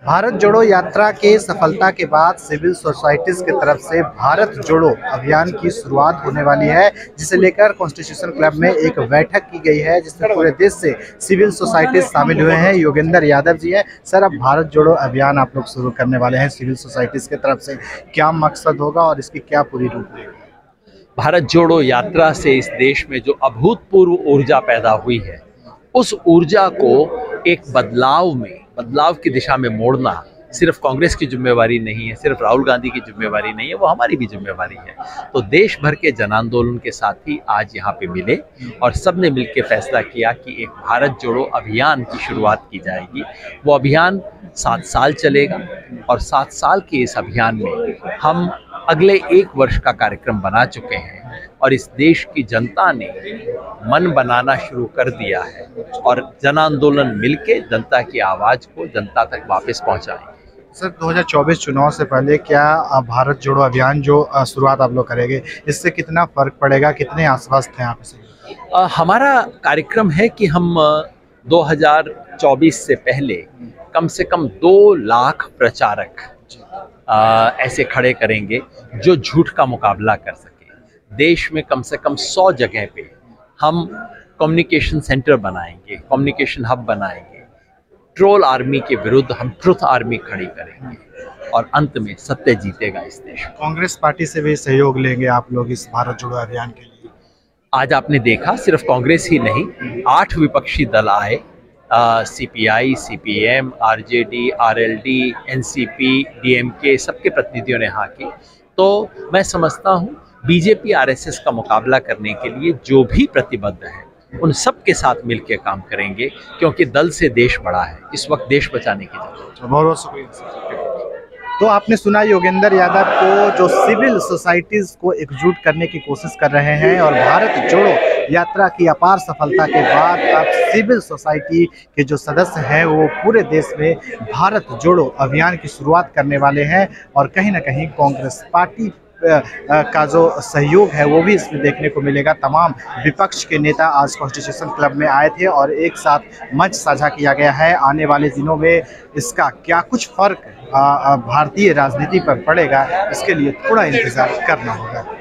भारत जोड़ो यात्रा के सफलता के बाद सिविल सोसाइटीज की तरफ से भारत जोड़ो अभियान की शुरुआत होने वाली है, जिसे लेकर कॉन्स्टिट्यूशन क्लब में एक बैठक की गई है जिसमें पूरे देश से सिविल सोसाइटीज शामिल हुए हैं। योगेंद्र यादव जी हैं। सर, अब भारत जोड़ो अभियान आप लोग शुरू करने वाले हैं सिविल सोसाइटीज की तरफ से, क्या मकसद होगा और इसकी क्या पूरी रूपरेखा? भारत जोड़ो यात्रा से इस देश में जो अभूतपूर्व ऊर्जा पैदा हुई है, उस ऊर्जा को एक बदलाव की दिशा में मोड़ना सिर्फ कांग्रेस की जिम्मेवारी नहीं है, सिर्फ राहुल गांधी की जिम्मेवारी नहीं है, वो हमारी भी जिम्मेवारी है। तो देश भर के जन आंदोलन के साथी आज यहाँ पे मिले और सबने मिलकर फैसला किया कि एक भारत जोड़ो अभियान की शुरुआत की जाएगी। वो अभियान 7 साल चलेगा और 7 साल के इस अभियान में हम अगले 1 वर्ष का कार्यक्रम बना चुके हैं और इस देश की जनता ने मन बनाना शुरू कर दिया है और जन आंदोलन मिलके जनता की आवाज को जनता तक वापस पहुंचाएंगे। सर, 2024 चुनाव से पहले क्या भारत जोड़ो अभियान जो शुरुआत आप लोग करेंगे, इससे कितना फर्क पड़ेगा, कितने आश्वस्त हैं आप इसे? हमारा कार्यक्रम है कि हम 2024 से पहले कम से कम 2 लाख प्रचारक ऐसे खड़े करेंगे जो झूठ का मुकाबला कर सके। देश में कम से कम 100 जगह पे हम कम्युनिकेशन सेंटर बनाएंगे, कम्युनिकेशन हब बनाएंगे। ट्रोल आर्मी के विरुद्ध हम ट्रुथ आर्मी खड़ी करेंगे और अंत में सत्य जीतेगा इस देश में। कांग्रेस पार्टी से भी सहयोग लेंगे आप लोग इस भारत जोड़ो अभियान के लिए? आज आपने देखा, सिर्फ कांग्रेस ही नहीं, 8 विपक्षी दल आए, CPI, CPM, RJD, RLD, NCP, DMK, सबके प्रतिनिधियों ने हाँ की। तो मैं समझता हूँ बीजेपी RSS का मुकाबला करने के लिए जो भी प्रतिबद्ध है उन सब के साथ मिलकर काम करेंगे, क्योंकि दल से देश बड़ा है। इस वक्त देश बचाने की जरूरत है। बहुत बहुत शुक्रिया। तो आपने सुना योगेंद्र यादव को, जो सिविल सोसाइटीज को एकजुट करने की कोशिश कर रहे हैं और भारत जोड़ो यात्रा की अपार सफलता के बाद अब सिविल सोसाइटी के जो सदस्य हैं वो पूरे देश में भारत जोड़ो अभियान की शुरुआत करने वाले हैं और कहीं ना कहीं कांग्रेस पार्टी का जो सहयोग है वो भी इसमें देखने को मिलेगा। तमाम विपक्ष के नेता आज कॉन्स्टिट्यूशन क्लब में आए थे और एक साथ मंच साझा किया गया है। आने वाले दिनों में इसका क्या कुछ फर्क भारतीय राजनीति पर पड़ेगा, इसके लिए थोड़ा इंतजार करना होगा।